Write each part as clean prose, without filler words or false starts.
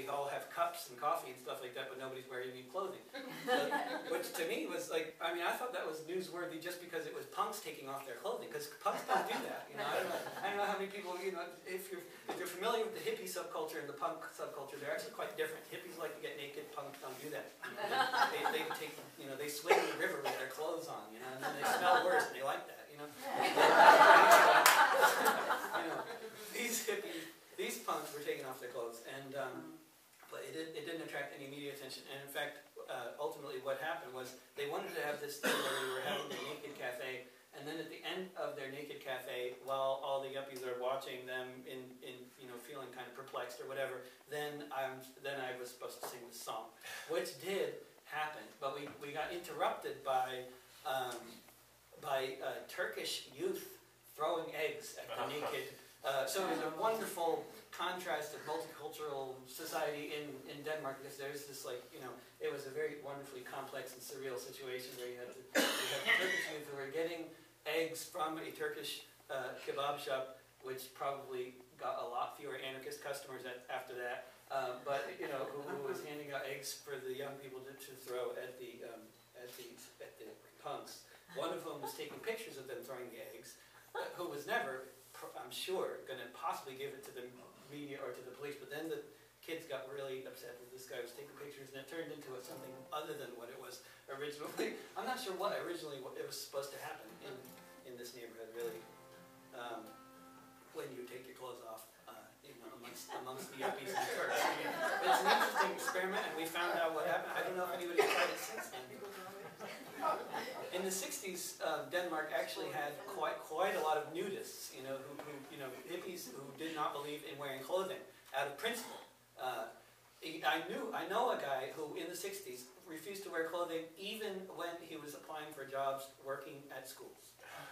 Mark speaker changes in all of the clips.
Speaker 1: all have cups and coffee and stuff like that, but nobody's wearing any clothing. So, which to me was like, I mean, I thought that was newsworthy just because it was punks taking off their clothing, because punks don't do that. You know, I don't know how many people, you know, if you're familiar with the hippie subculture and the punk subculture, they're actually quite different. Hippies like to get naked, punks don't do that. You know, they take, you know, they swim in the river with their clothes on, you know, and then they smell worse, and they like that, you know. You know, these hippies, these punks were taking off their clothes, and but it didn't attract any media attention. And in fact, ultimately, what happened was they wanted to have this thing where they were having their naked cafe, and then at the end of their naked cafe, while all the yuppies are watching them in you know, feeling kind of perplexed or whatever, then I was supposed to sing the song, which did happen, but we got interrupted by Turkish youth throwing eggs at the naked. So it was a wonderful contrast of multicultural society in Denmark, because there's this, like, you know, it was a very wonderfully complex and surreal situation where you had the Turkish youth who were getting eggs from a Turkish kebab shop, which probably got a lot fewer anarchist customers after that, but, you know, who was handing out eggs for the young people to throw at the punks. One of whom was taking pictures of them throwing the eggs, who was never, I'm sure, going to possibly give it to the media or to the police, but then the kids got really upset that this guy was taking pictures, and it turned into something other than what it was originally. I'm not sure what originally it was supposed to happen in this neighborhood, really, when you take your clothes off, you know, amongst the yuppies and the Turks. I mean, it's an interesting experiment, and we found out what happened. I don't know if anybody's tried it since then. In the 60s, Denmark actually had quite a lot of nudists, you know, who hippies who did not believe in wearing clothing out of principle. I know a guy who in the 60s refused to wear clothing even when he was applying for jobs working at schools.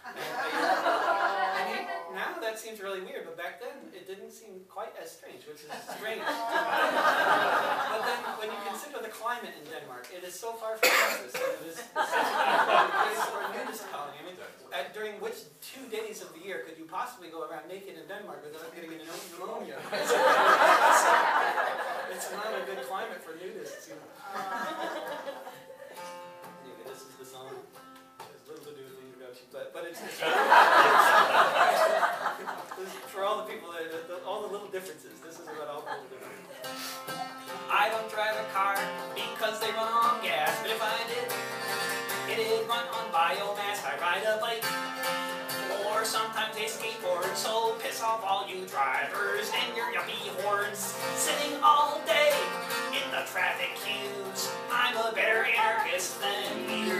Speaker 1: Now that seems really weird, but back then it didn't seem quite as strange, which is strange. But then when you consider the climate in Denmark, it is so far from Texas. It is a nudist colony. I mean, during which 2 days of the year could you possibly go around naked in Denmark without getting pneumonia? It's not a good climate for nudists, you know. Anyway, this is the song. It has little to do with the introduction, but it's for all the people, all the little differences. This is about all the little differences. I don't drive a car because they run on gas, but if I did, it'd run on biomass. I ride a bike, or sometimes a skateboard, so piss off all you drivers and your yuppie hordes sitting all day in the traffic queues. I'm a better anarchist than you.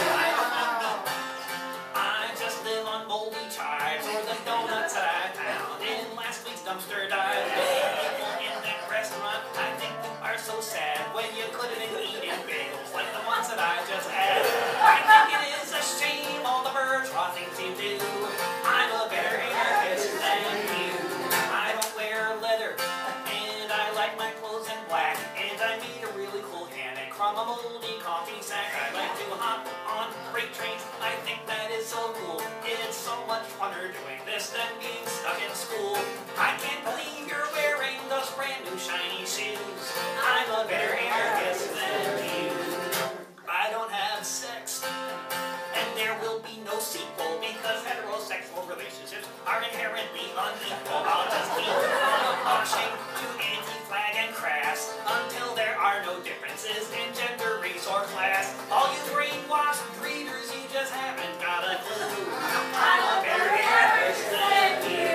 Speaker 1: I just live on moldy chives or the donuts I found in last week's dumpster dive. People in that restaurant, I think are so sad when you could have been eating bagels like the ones that I just had. I think it is a shame all the bourgeois things you do. I'm a better anarchist than you. I don't wear leather, and I like my clothes in black, and I meet a really cool hammock from a moldy coffee sack. I like to hop on freight trains. I think that is so cool. It's so much funner doing this than being stuck in school. I can't believe you're wearing those brand new shiny shoes. I'm a better anarchist than you. I don't have sex, and there will be no sequel because heterosexual relationships are inherently unequal. I'll just keep washing to anti-flag and crass until there are no differences in gender, race, or class. All you brainwashed readers, you just haven't got a clue. I'm a better anarchist than you.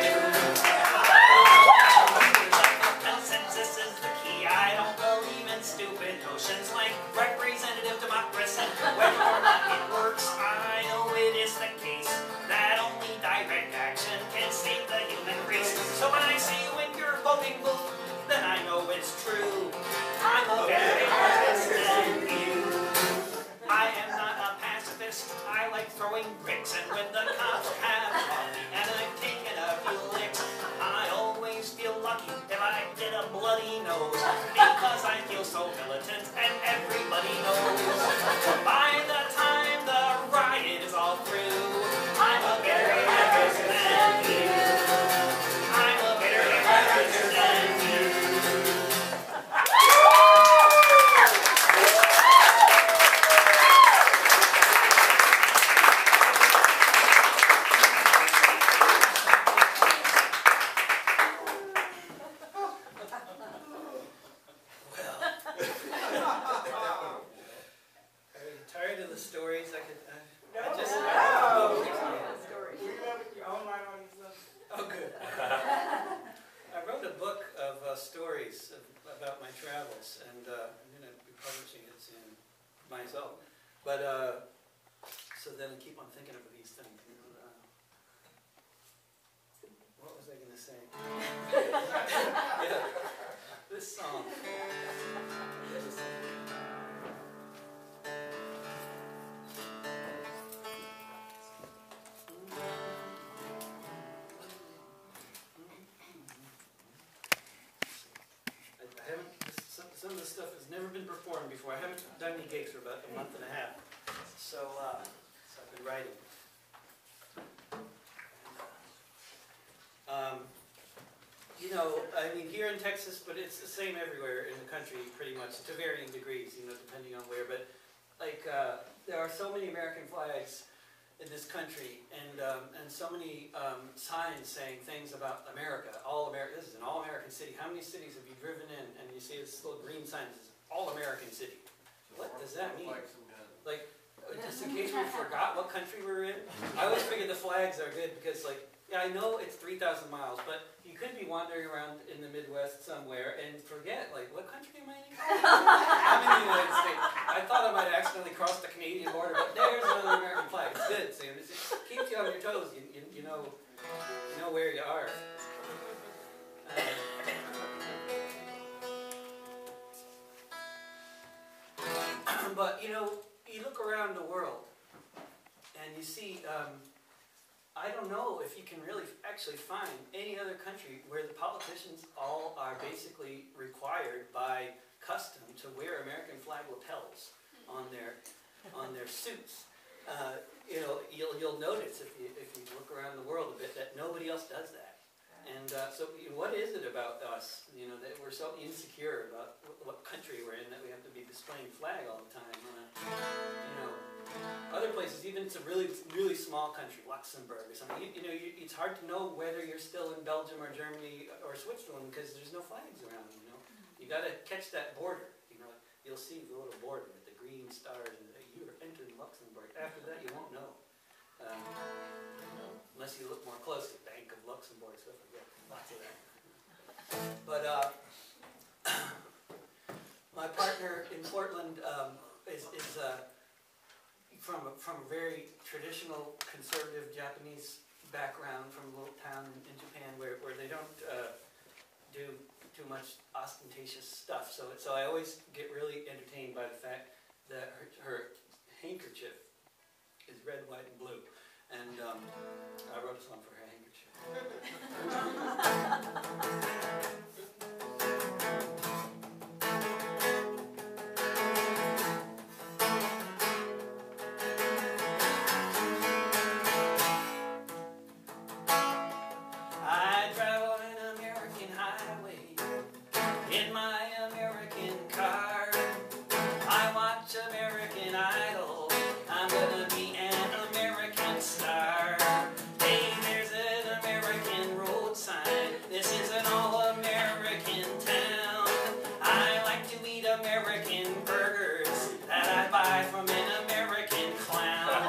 Speaker 1: Consensus is the key. I don't believe in stupid notions like representative democracy. Whether or not it works, I know it is the case that only direct action can save the human race. So when I see you in your voting booth, then I know it's true. I'm a better anarchist than you. I am not a pacifist. I like throwing bricks, and when the cops have caught me and I've taken a few licks, I always feel lucky if I get a bloody nose, because I feel so militant and everybody knows. By the time the riot is all through, I'm a better anarchist than you. I'm a better anarchist than you.
Speaker 2: about my travels, and I'm going to be publishing it soon myself. But so then I keep on thinking of these things. What was I going to say? Yeah, this song. Some of this stuff has never been performed before. I haven't done any gigs for about a month and a half. So, so I've been writing. You know, I mean, here in Texas, but it's the same everywhere in the country, pretty much, to varying degrees, you know, depending on where. But, like, there are so many American flags in this country, and so many signs saying things about America. All America. This is an all-American city. How many cities have you driven in, and you see this little green sign that says all-American city? What does that mean? Like, just in case we forgot what country we're in. I always figure the flags are good because, like, yeah, I know it's 3,000 miles, but you could be wandering around in the Midwest somewhere and forget, like, what country am I in? I'm in the United States. I thought I might accidentally cross the Canadian border, but there's another American flag. It's good, Sam. It keeps you on your toes. You know where you are. But, you know, you look around the world and you see, I don't know if you can really actually find any other country where the politicians all are basically required by custom to wear American flag lapels on their suits. You know, you'll notice if you look around the world a bit that nobody else does that. And so, what is it about us? You know, that we're so insecure about what country we're in that we have to be displaying flag all the time. You know, other places, even it's a really small country, Luxembourg or something. You know, it's hard to know whether you're still in Belgium or Germany or Switzerland because there's no flags around. You know, you got to catch that border. You know, you'll see the little border with the green stars, and you entered Luxembourg. After that, you won't know. Unless you look more closely, Bank of Luxembourg, stuff like that. Lots of that. But my partner in Portland is from a very traditional, conservative Japanese background, from a little town in Japan where they don't do too much ostentatious stuff. So I always get really entertained by the fact that her handkerchief is red, white, and blue. And I wrote a song for her handkerchief. I travel an American highway in my American car. I watch American Idol. I'm gonna be an American star. Hey, there's an American road sign. This is an all-American town. I like to eat American burgers that I buy from an American clown.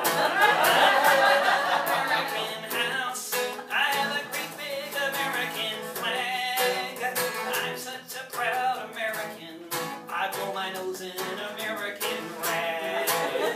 Speaker 2: American house. I have a great big American flag. I'm such a proud American. I blow my nose in an American rag.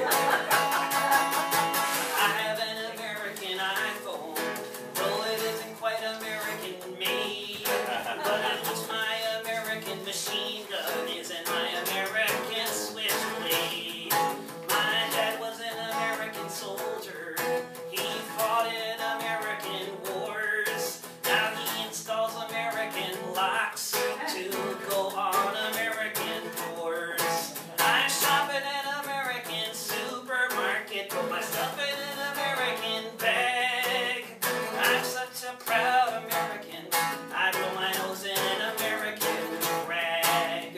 Speaker 2: I have an American iPhone, though it isn't quite American made. But at least my American machine gun is in my American switchblade. My dad was an American soldier. He fought in American wars. Now he installs American locks to go on American doors. I shop at an American supermarket, put my stuff in an American bag. I'm such a proud American. I blow my nose in an American rag.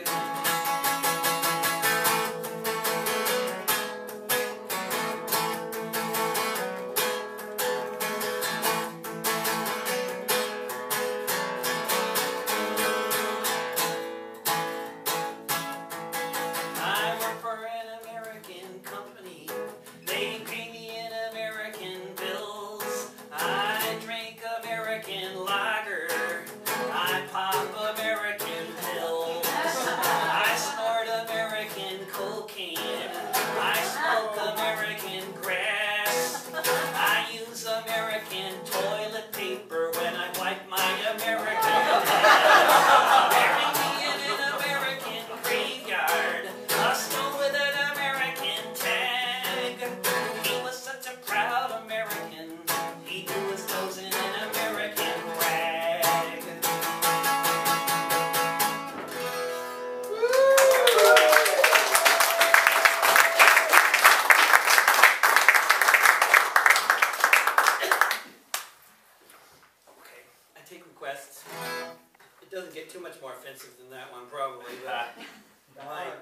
Speaker 2: one probably, but my,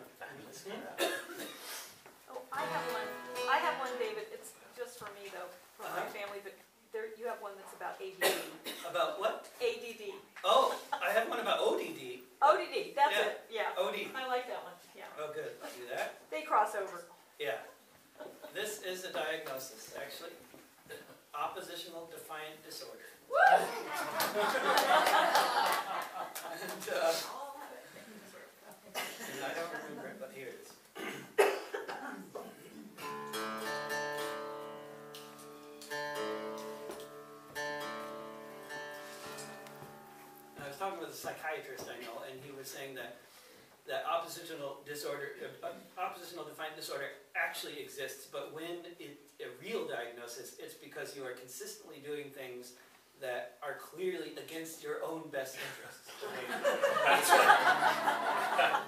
Speaker 3: Oh, I have one, David. It's just for me though, for my family. But you have one that's about ADD.
Speaker 2: about what?
Speaker 3: ADD.
Speaker 2: Oh, I have one about ODD.
Speaker 3: ODD. That's
Speaker 2: Yeah.
Speaker 3: it. Yeah.
Speaker 2: OD.
Speaker 3: I like that one. Yeah.
Speaker 2: Oh, good. I'll do that.
Speaker 3: They cross over.
Speaker 2: Yeah. This is a diagnosis, actually. Oppositional defiant disorder.
Speaker 3: Woo!
Speaker 2: And I don't remember it, but here it is. I was talking with a psychiatrist I know, and he was saying that oppositional defiant disorder actually exists, but when a real diagnosis, it's because you are consistently doing things that are clearly against your own best interests.
Speaker 1: That's right.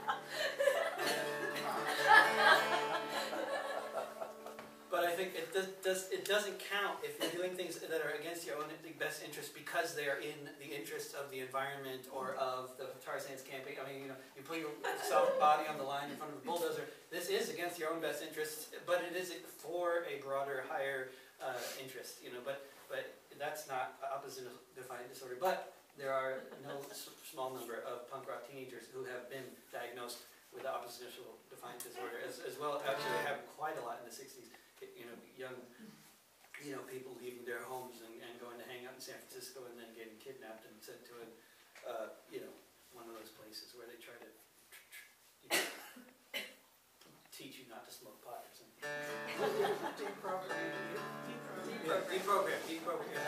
Speaker 2: But I think it doesn't count if you're doing things that are against your own best interest because they are in the interests of the environment or of the Tarzan's camping. I mean, you put your soft body on the line in front of the bulldozer. This is against your own best interests, but it is for a broader, higher interest. But that's not oppositional defiant disorder. But there are no small number of punk rock teenagers who have been diagnosed with oppositional defiant disorder, as well. Actually, it happened quite a lot in the '60s. Young, people leaving their homes and going to hang out in San Francisco and then getting kidnapped and sent to one of those places where they try to teach you not to smoke pot or something. Deprogram.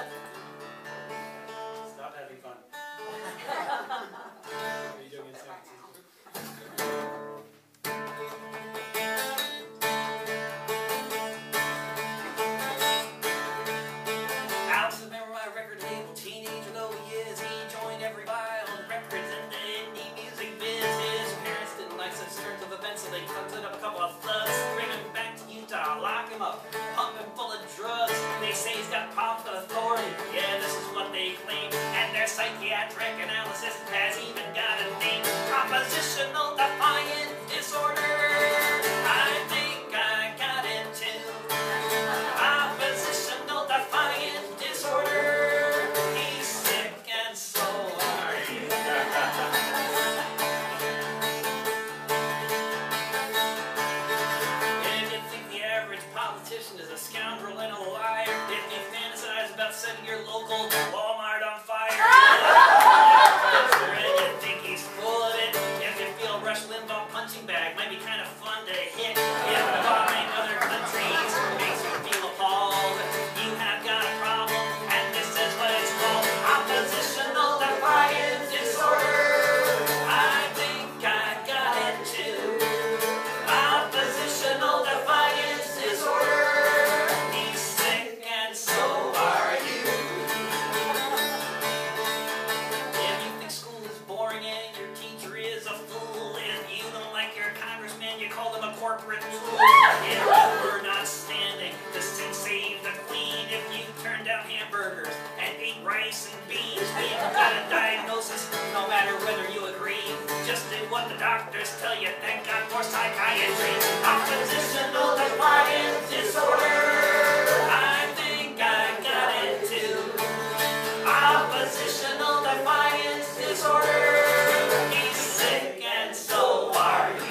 Speaker 2: Stop having fun. What are you doing in San Francisco? So they cooked up a couple of thugs, bring him back to Utah, lock him up, pump him full of drugs. They say he's got problems with authority. Yeah, this is what they claim. And their psychiatric analysis has even got a name. Oppositional defiant disorder. I think I got it too. Oppositional defiant disorder. He's sick and so are you. Politician is a scoundrel and a liar. If you fantasize about setting your local Walmart on fire, and you think he's full of it. If you feel Rush Limbaugh punching bag might be kind of fun to hit. If bombing other countries makes you feel appalled, you have got a problem, and this is what it's called: oppositional defiant disorder. I think I got it too. Oppositional defiant disorder. He's sick and so are you. If you think school is boring and your teacher is a fool, if you don't like your congressman, you call them a corporate tool. If you were not standing to sing Save the Queen, if you turned down hamburgers and ate rice and beans, we've got a diagnosis no matter whether you agree. Just do what the doctors tell you, thank God for psychiatry. Oppositional defiant disorder. I think I got it too. Oppositional defiant disorder. He's sick and so are you.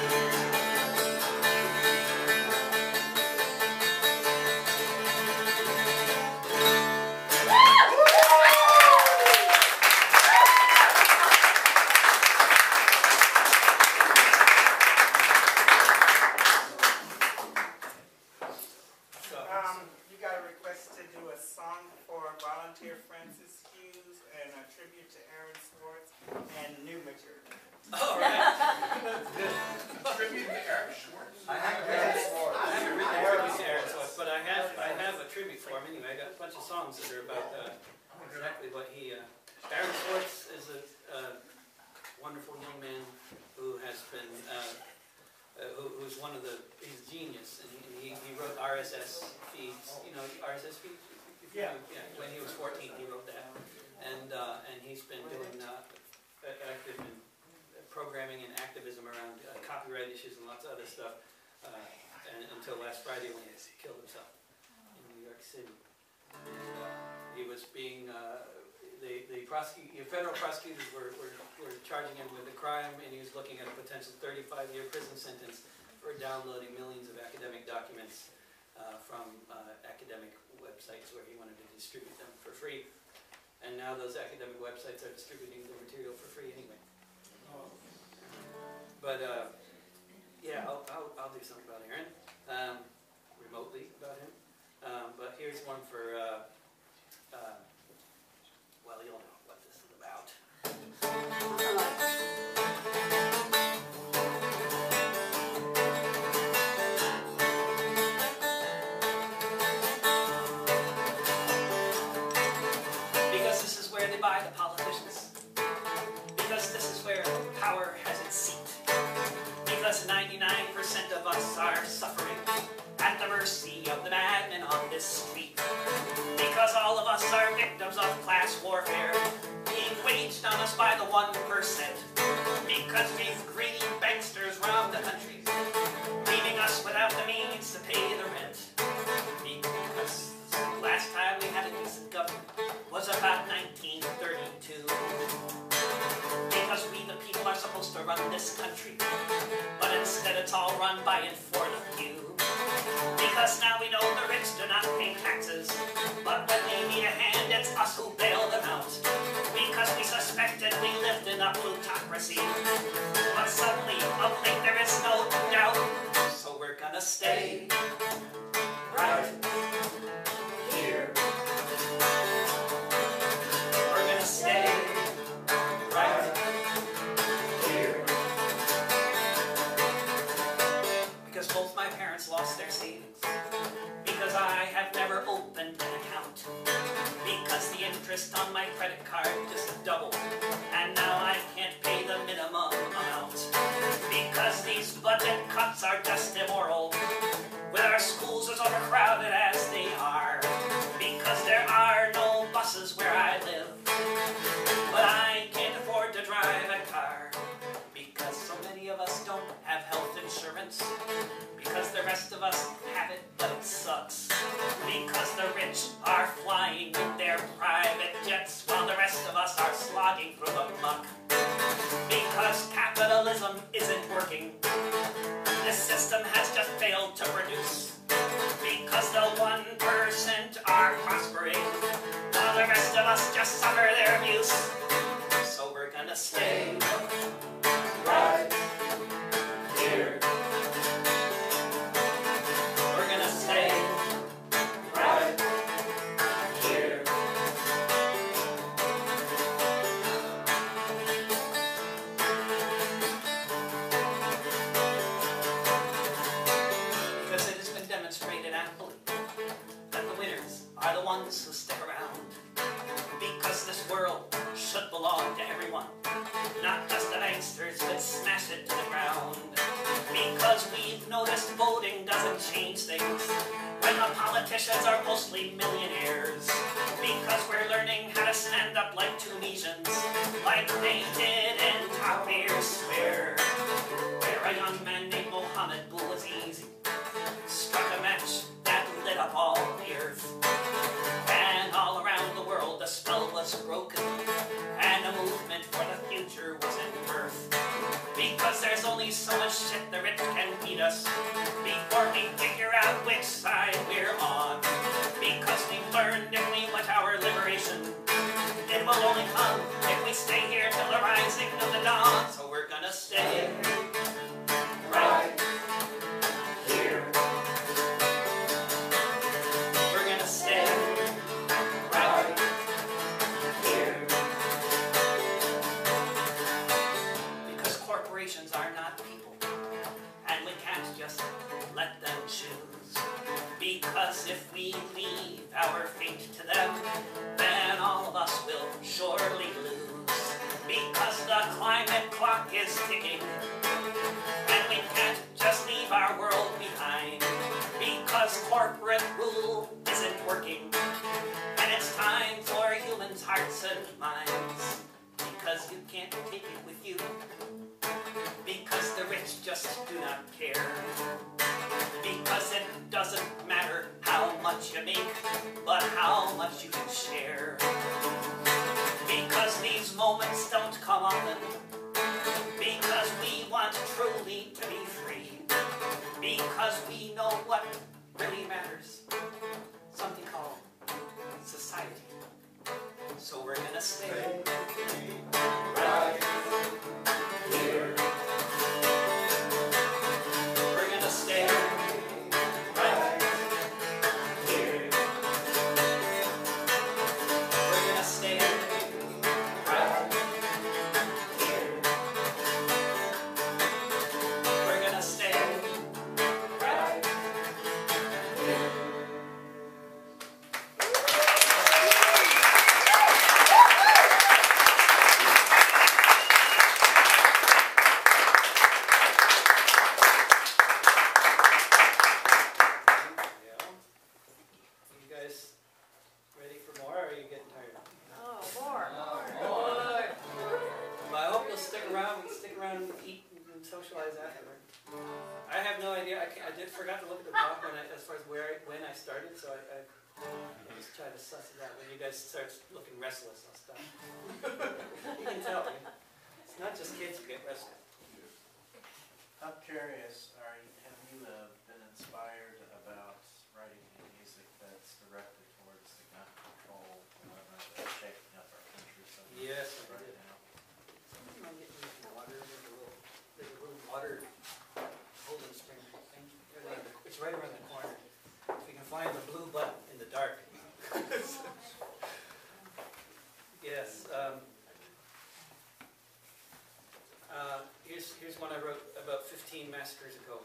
Speaker 4: You got a request to do a song for volunteer Francis Hughes and a tribute to Aaron Swartz and new material.
Speaker 2: All right.
Speaker 5: Tribute to Eric Schwartz.
Speaker 2: I haven't written a tribute to Aaron Swartz, but I have a tribute for him anyway. I got a bunch of songs that are about exactly what he. Aaron Swartz is a wonderful young man who has been. Who's one of he's a genius, and he wrote RSS feeds. RSS feeds? Yeah. When he was 14, he wrote that. And he's been doing active in programming and activism around copyright issues and lots of other stuff, and until last Friday when he killed himself in New York City. And he was being, the federal prosecutors were charging him with a crime, and he was looking at a potential 35-year prison sentence for downloading millions of academic documents from academic websites where he wanted to distribute them for free. And now those academic websites are distributing the material for free anyway. But yeah, I'll do something about Aaron, remotely about him. But here's one for, well, you'll know what this is about. Because this is where they buy the politicians. Because this is where power has its seat. Because 99% of us are suffering at the mercy of the madmen on this street. Because all of us are victims of class warfare being waged on us by the 1%. Because these greedy banksters rob the country, leaving us without the means to pay the rent. Because last time we had a decent government was about 1932. Because we the people are supposed to run this country, but instead it's all run by and for the few. Because now we know the rich do not pay taxes, but when they need a hand, it's us who bail them out. Because we suspected we lived in a plutocracy, but suddenly of late there is no doubt. So we're gonna stay right here. We're gonna stay right here. Because both my parents lost their savings. Because I have never opened an account. Because the interest on my credit card just doubled, and now I can't pay the minimum amount. Because these budget cuts are just immoral, with our schools as overcrowded as they are. Because there are no buses where I live, but I can't afford to drive a car. Because so many of us don't have health insurance. Because the rest of us have it, but it sucks. Because the rich are flying in their private jets, while the rest of us are slogging through the muck. Because capitalism isn't working. This system has just failed to produce. Because the 1% are prospering, while the rest of us just suffer their abuse. So we're gonna stay right here. We're gonna stay right here. Because it has been demonstrated amply that the winners are the ones who stick around. Because this world should belong to everyone, not just the banksters that smash it to the ground. Because we've noticed voting doesn't change things when the politicians are mostly millionaires. Because we're learning how to stand up like Tunisians, like they did in Tahrir Square, where a young man named Mohammed Bouazizi struck a match that lit up all the earth. And all around the world the spell was broken, and a movement for the future was in birth. Because there's only so much shit the rich can feed us before we figure out which side we're on. Because we've learned if we want our liberation, it will only come if we stay here till the rising of the dawn. So we're gonna stay right here. We're gonna stay right here. Because corporations are not people, and we can't just let them choose. Because if we leave our fate to them, then all of us will surely lose. Because the climate clock is ticking, and we can't just leave our world behind. Because corporate rule isn't working, and it's time for humans' hearts and minds. Because you can't take it with you,
Speaker 1: much you can share. Because these moments don't come often. Because we want truly to be free. Because we know what really matters. Something called society. So we're gonna stay right here. We're gonna stay right here. We're gonna stay right here. We're gonna stay right here.
Speaker 2: You guys ready for more, or are you getting tired?
Speaker 3: Oh, more.
Speaker 2: Well, I hope you'll stick around and eat and socialize afterward. I have no idea. I forgot to look at the clock as far as when I started, so I just try to suss it out. When you guys start looking restless, I'll stop. You can tell. It's not just kids who get restless.
Speaker 6: I'm curious, have you been inspired about writing music that's directed towards the gun control movement that's shaking up our country so much
Speaker 2: Yes, I
Speaker 6: right
Speaker 2: did.
Speaker 6: now?
Speaker 2: I'm getting some water. There's a little water holding spring thing. It's right around the corner. If you can find the blue button in the dark. Yes. Here's one I wrote about 15 massacres ago.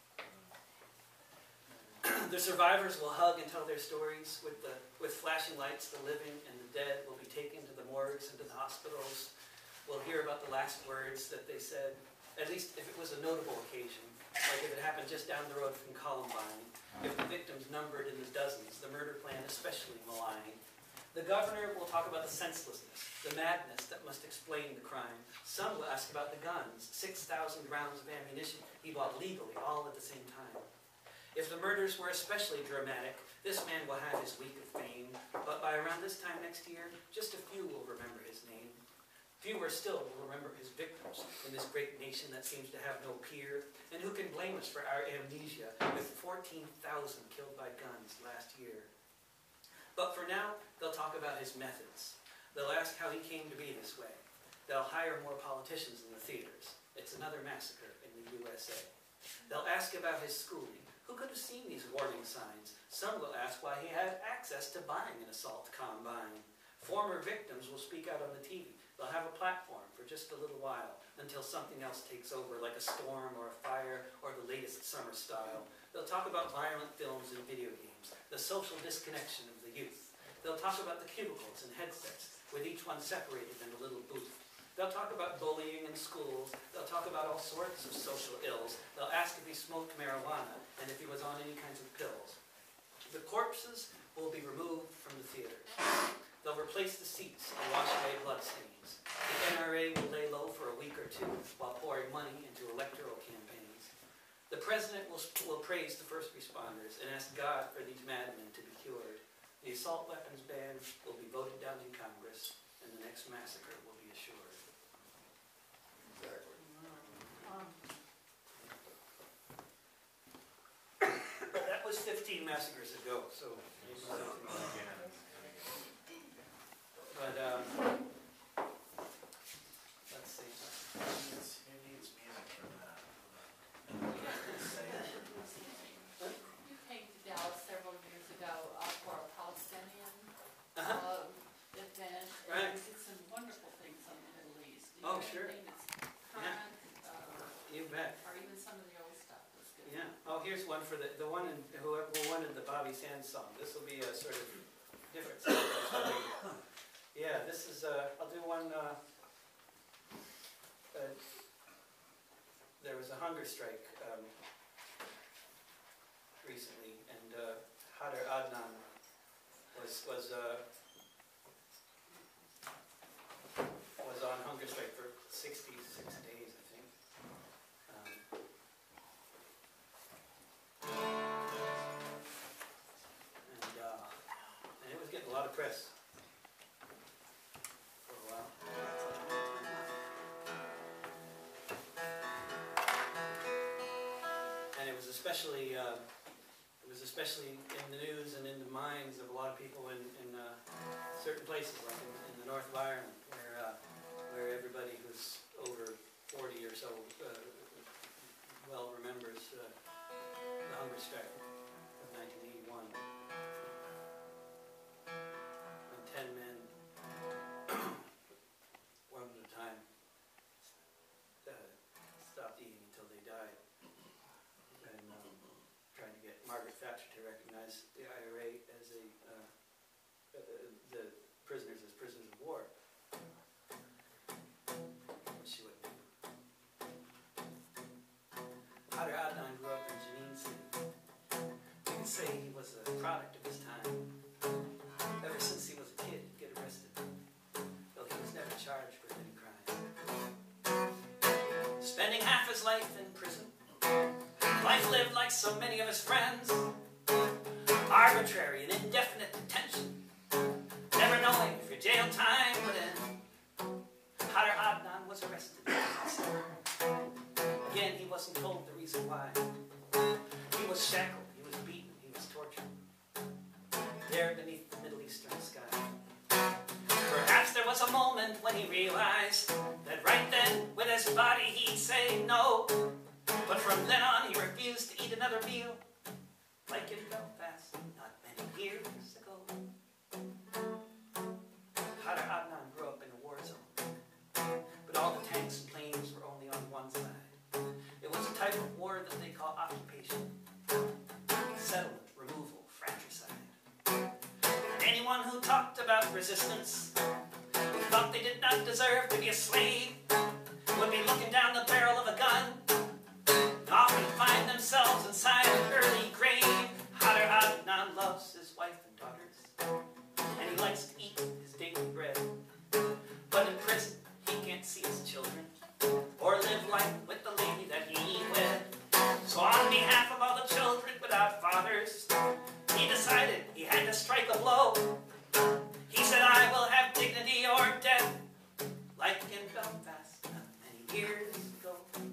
Speaker 2: The survivors will hug and tell their stories with flashing lights. The living and the dead will be taken to the morgues and to the hospitals. We'll hear about the last words that they said, at least if it was a notable occasion, like if it happened just down the road from Columbine, if the victims numbered in the dozens, the murder plan especially malign. The governor will talk about the senselessness, the madness that must explain the crime. Some will ask about the guns, 6,000 rounds of ammunition he bought legally, all at the same time. If the murders were especially dramatic, this man will have his week of fame, but by around this time next year, just a few will remember his name. Fewer still will remember his victims in this great nation that seems to have no peer, and who can blame us for our amnesia with 14,000 killed by guns last year. But for now, they'll talk about his methods. They'll ask how he came to be this way. They'll hire more politicians in the theaters. It's another massacre in the USA. They'll ask about his schooling. Who could have seen these warning signs? Some will ask why he had access to buying an assault combine. Former victims will speak out on the TV. They'll have a platform for just a little while until something else takes over, like a storm or a fire or the latest summer style. They'll talk about violent films and video games, the social disconnection of the youth. They'll talk about the cubicles and headsets, with each one separated in a little booth. They'll talk about bullying in schools. They'll talk about all sorts of social ills. They'll ask if he smoked marijuana and if he was on any kinds of pills. The corpses will be removed from the theater. They'll replace the seats and wash away bloodstains. The NRA will lay low for a week or two while pouring money into electoral campaigns. The president will praise the first responders and ask God for these madmen to be cured. The assault weapons ban will be voted down in Congress, and the next massacre will be assured. That was 15 massacres ago, so maybe something like that. But, let's see.
Speaker 6: Who needs music for that?
Speaker 7: You came to Dallas several years ago for a Palestinian event,
Speaker 2: Right.
Speaker 7: and you did some wonderful things on the Middle East. Do you
Speaker 2: Oh,
Speaker 7: have
Speaker 2: sure.
Speaker 7: anything that's current,
Speaker 2: You bet.
Speaker 7: or even some of the old stuff was good?
Speaker 2: Yeah. Oh, here's one for the one who wanted the Bobby Sands song. This will be a sort of different song. Yeah, this is, I'll do one, there was a hunger strike recently, and Hadar Adnan was on hunger strike for 66 days, I think. And it was getting a lot of press for a while. And it was especially in the news and in the minds of a lot of people in certain places, like in the north of Ireland, where everybody who's over 40 or so well remembers the hunger strike of 1981, when 10 men, one at a time, stopped eating until they died, and trying to get Margaret Thatcher to recognize the IRA as the prisoners as prisoners of war. She wouldn't do. Khader Adnan grew up in Jenin City. You can say he was a product of his time. Ever since he was a kid, he'd get arrested, though he was never charged with any crime. Spending half his life in prison, life lived like so many of his friends. Arbitrary and indefinite detention, never knowing if your jail time would end. Khader Adnan was arrested. Again, he wasn't told the reason why. He was shackled, he was beaten, he was tortured. There beneath the Middle Eastern sky. Perhaps there was a moment when he realized that right then, with his body, he'd say no. But from then on, he refused to eat another meal. Like in Belfast, not many years ago. Khader Adnan grew up in a war zone. But all the tanks and planes were only on one side. It was a type of war that they call occupation. Settlement, removal, fratricide. And anyone who talked about resistance, who thought they did not deserve to be a slave, would be looking down the barrel of a gun, and often find themselves inside an early grave. Khader Adnan loves his wife and daughters, and he likes to eat his daily bread. But in prison, he can't see his children, or live life with the lady that he wed. So on behalf of all the children without fathers, he decided he had to strike a blow. He said, I will have dignity or death, like in Belfast not many years ago.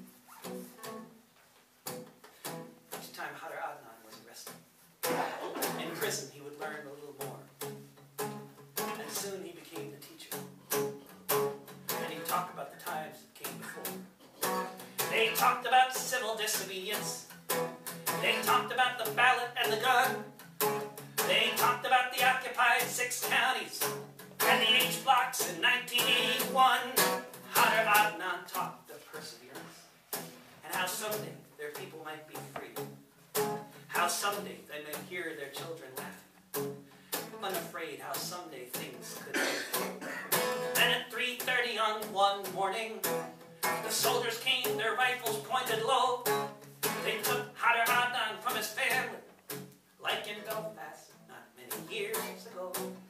Speaker 2: Each time Khader Adnan was arrested, in prison he would learn a little more. And soon he became the teacher. And he'd talk about the times that came before. They talked about civil disobedience. They talked about the ballot and the gun. They talked about the occupied 6 counties and the H blocks in 1981. Khader Adnan talked of perseverance and how someday their people might be free. How someday they may hear their children laughing. Unafraid how someday things could be. Then at 3:30 on one morning, the soldiers came, their rifles pointed low. They took Khader Adnan from his family, like in Belfast not many years ago.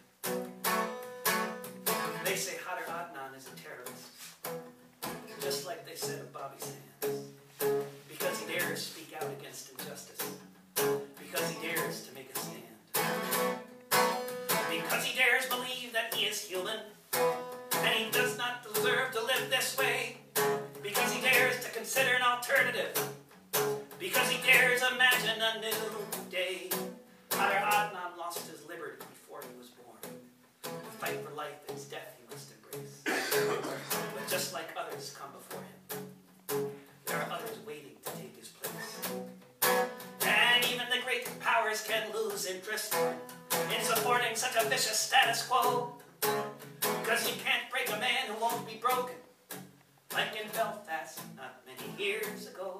Speaker 2: They say Khader Adnan is a terrorist, just like they said of Bobby Sands, because he dares speak out against injustice, because he dares to make a stand, because he dares believe that he is human, and he does not deserve to live this way, because he dares to consider an alternative, because he dares imagine a new day. Khader Adnan lost his liberty before he was born. To fight for life and death he must embrace. But just like others come before him, there are others waiting to take his place. And even the great powers can lose interest in supporting such a vicious status quo, because you can't break a man who won't be broken, like in Belfast not many years ago.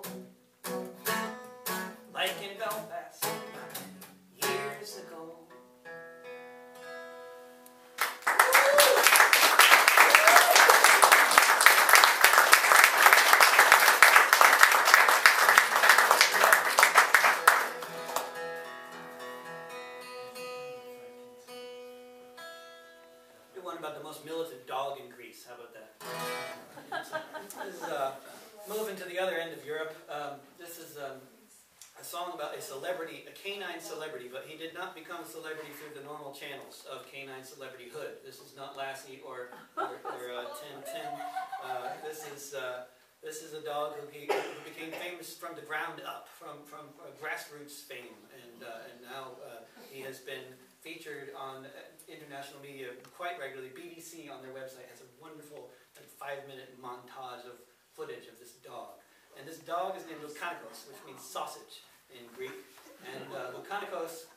Speaker 2: Like in Belfast not many years ago. Do one about the most militant dog in Greece. How about that? This is moving to the other end of Europe. This is a song about a celebrity, a canine celebrity, but he did not become a celebrity through the normal channels of canine celebrityhood. This is not Lassie or Tim Tim. This is a dog who became famous from the ground up, from grassroots fame, and now he has been featured on international media quite regularly. BBC on their website has a wonderful 5-minute montage of footage of this dog. And this dog is named Lukanikos, which means sausage in Greek. And Lukanikos,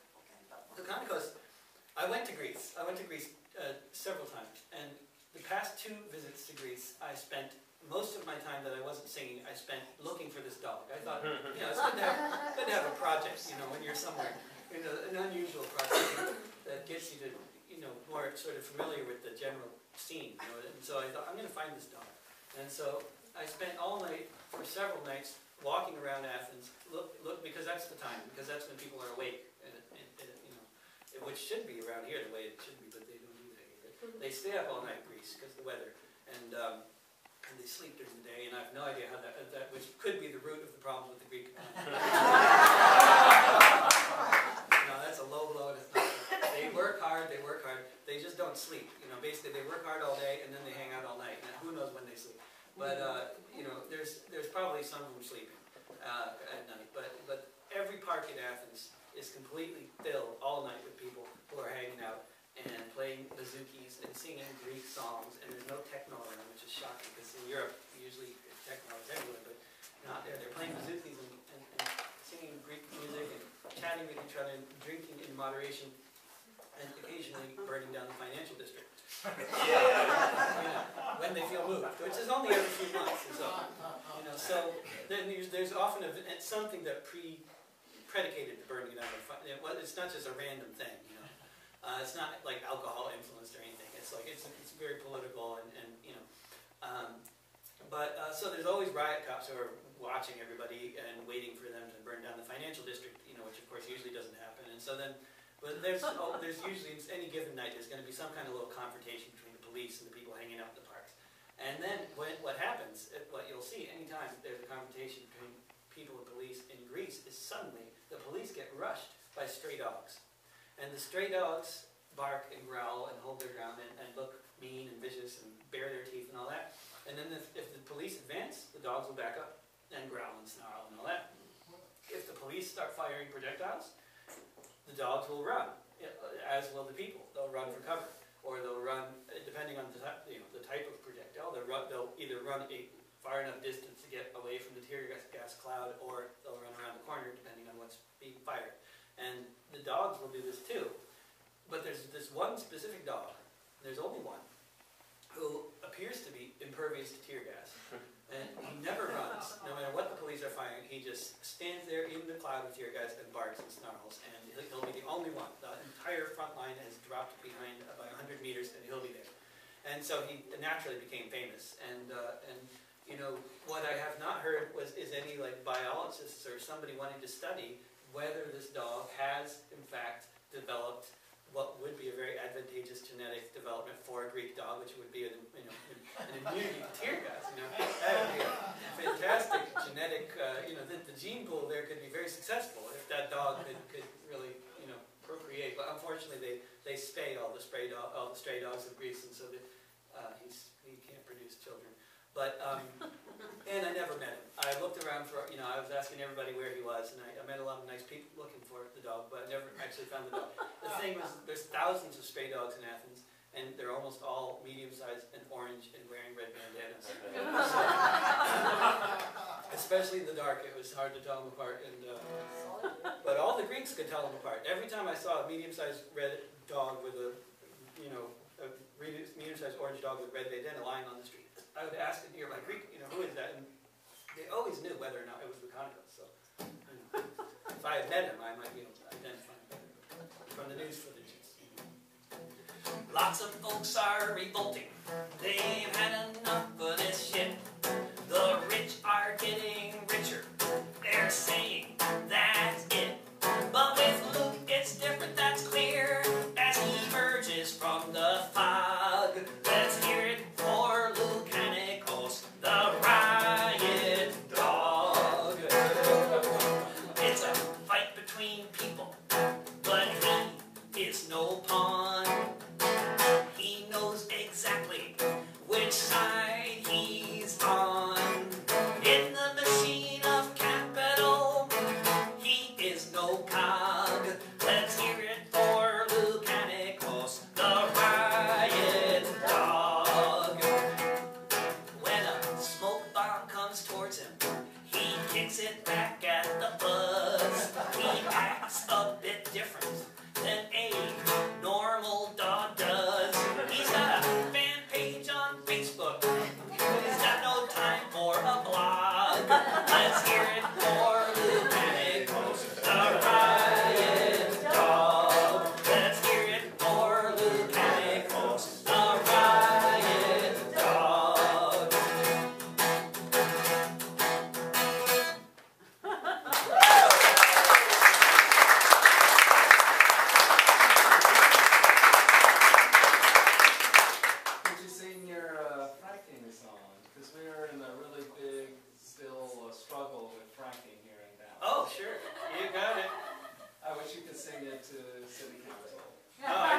Speaker 2: I went to Greece. Several times. And the past 2 visits to Greece, I spent most of my time that I wasn't singing, I spent looking for this dog. I thought, it's good to have a project, when you're somewhere, an unusual project that gets you to, more sort of familiar with the general scene, And so I thought, I'm going to find this dog. And so I spent all night, for several nights, walking around Athens, look, because that's the time, because that's when people are awake, and which should be around here the way it should be, but they don't do that here. They stay up all night, Greece, because of the weather, and they sleep during the day, and I have no idea how that which could be the root of the problems with the Greek economy. No, that's a low blow, and it's not. They work hard, they just don't sleep. Basically they work hard all day, and then they hang out all night, and who knows when they sleep. But, there's probably some of them sleeping at night, but every park in Athens is completely filled all night with people who are hanging out and playing bouzouki and singing Greek songs, and there's no techno around, which is shocking, because in Europe, usually techno is everywhere, but not there. They're playing bouzouki and singing Greek music and chatting with each other and drinking in moderation, and occasionally burning down the financial district. When they feel moved, which is only every few months. So then there's often something that predicated the burning down of it's not just a random thing, it's not like alcohol influenced or anything. It's like it's very political so there's always riot cops who are watching everybody and waiting for them to burn down the financial district, which of course usually doesn't happen. And so then, but there's usually any given night there's going to be some kind of little confrontation between the police and the people hanging out in the parks. And then what happens, what you'll see anytime there's a confrontation between people and police in Greece is suddenly the police get rushed by stray dogs. And the stray dogs bark and growl and hold their ground and look mean and vicious and bare their teeth and all that. And then if the police advance, the dogs will back up and growl and snarl and all that. If the police start firing projectiles, the dogs will run, as will the people. They'll run for cover, or they'll run, depending on the type of projectile. They'll either run a far enough distance to get away from the tear gas cloud, or they'll run around the corner, depending on what's being fired. And the dogs will do this too. But there's this one specific dog, there's only one, who appears to be impervious to tear gas. And he never runs. No matter what the police are firing, he just stands there in the cloud of tear gas and barks and snarls. And he'll be the only one. The entire front line has dropped behind about 100 meters, and he'll be there. And so he naturally became famous. And what I have not heard is any biologists or somebody wanting to study whether this dog has, in fact, developed what would be a very advantageous genetic development for a Greek dog, which would be an immunity to tear gas. That would be a fantastic genetic. The gene pool there could be very successful if that dog could really, procreate. But unfortunately, they spay all the stray dogs of Greece, and so he can't produce children. But and I never met him. I looked around for, I was asking everybody where he was, and I met a lot of nice people looking for the dog, but I never actually found the dog. The thing was, there's thousands of stray dogs in Athens, and they're almost all medium-sized and orange and wearing red bandanas. Especially in the dark, it was hard to tell them apart. But all the Greeks could tell them apart. Every time I saw a medium-sized red dog with a medium-sized orange dog with a red bandana lying on the street, I would ask a nearby Greek, who is that? And they always knew whether or not it was Lukanikos. So, if I had met him, I might be able to identify him better from the news footage.
Speaker 1: Lots of folks are revolting. They've had enough of this shit. The rich are getting richer. They're saying that's it. But with Luke, it's different, that's clear. As he emerges from the fog, let's hear it for Lukanikos, the riot dog. It's a kicks it back at the buzz. He acts a bit different than a normal dog does. He's got a fan page on Facebook. He's got no time for a blog. Let's hear it for Lieutenant Ghost, the riot dog. Let's hear it for Lieutenant Ghost, the riot dog.
Speaker 8: Could you sing your fracking song? Because we are in a really big, still struggle with fracking here in Dallas.
Speaker 2: Oh, sure. You got it.
Speaker 8: I wish you could sing it to City Council.
Speaker 2: Oh, I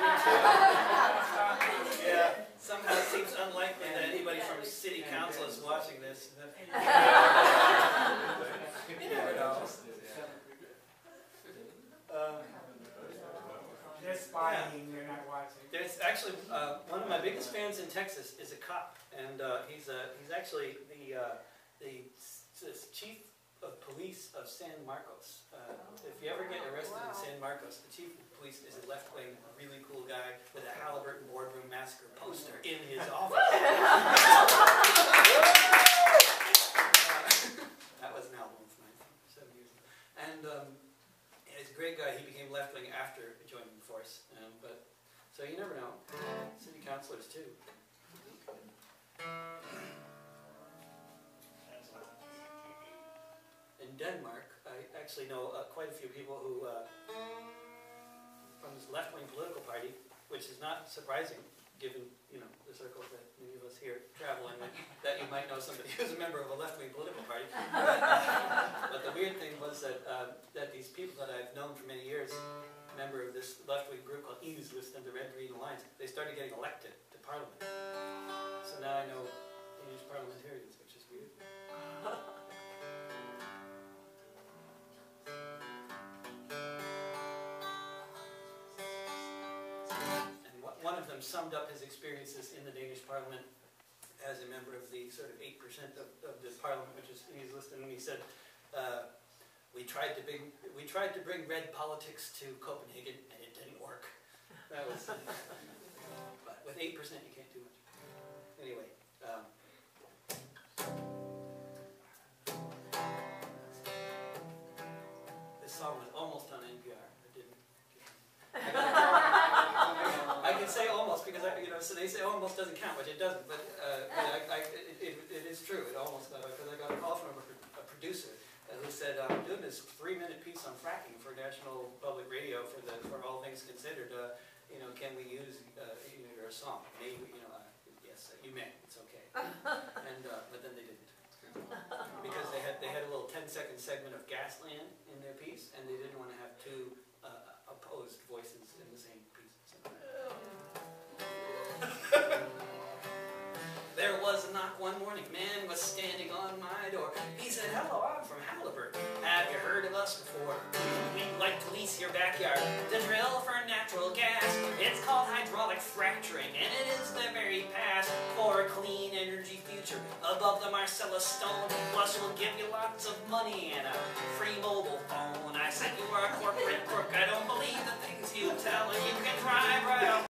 Speaker 2: do too. Yeah. Somehow it seems unlikely that anybody from City Council is watching this. You never know.
Speaker 4: They're spying, they're not watching.
Speaker 2: There's actually one of my biggest fans in Texas is a cop, and he's actually the chief of police of San Marcos. If you ever get arrested in San Marcos, the chief of police is a left-wing, really cool guy with a Halliburton Boardroom Massacre poster in his office. That was an album from 7 years ago. And he's a great guy. He became left-wing after joining the force. But so you never know. City councilors too. In Denmark, I actually know quite a few people who from this left-wing political party, which is not surprising given the circles that many of us here travel in, that you might know somebody who's a member of a left-wing political party. But the weird thing was that that these people that I've known for many years, member of this left-wing group called Enhedslisten and the Red Green Alliance, they started getting elected to parliament. So now I know Danish parliamentarians, which is weird. One of them summed up his experiences in the Danish parliament as a member of the sort of 8% of the parliament, which is Enhedslisten, and he said, we tried to bring red politics to Copenhagen, and it didn't work. That was, but with 8% you can't do much. Anyway, this song was almost on NPR. It didn't. I can say almost because so they say almost doesn't count, which it doesn't. But it is true. It almost because I got a call from a producer who said, "I'm doing this 3-minute piece on fracking for National Public Radio for All Things Considered. Can we use your song? Maybe yes, you may. It's okay." And but then they didn't because they had a little 10-second segment of Gasland in their piece, and they didn't want to have two opposed voices in the same piece. So. There was a knock one morning. Man was standing on my door. He said, "Hello, I'm from Halliburton. Have you heard of us before? We'd like to lease your backyard to drill for natural gas. It's called hydraulic fracturing, and it is the very past for a clean energy future above the Marcellus Stone. Plus, we'll give you lots of money and a free mobile phone." I said, "You are a corporate crook. I don't believe the things you tell, and you can drive right off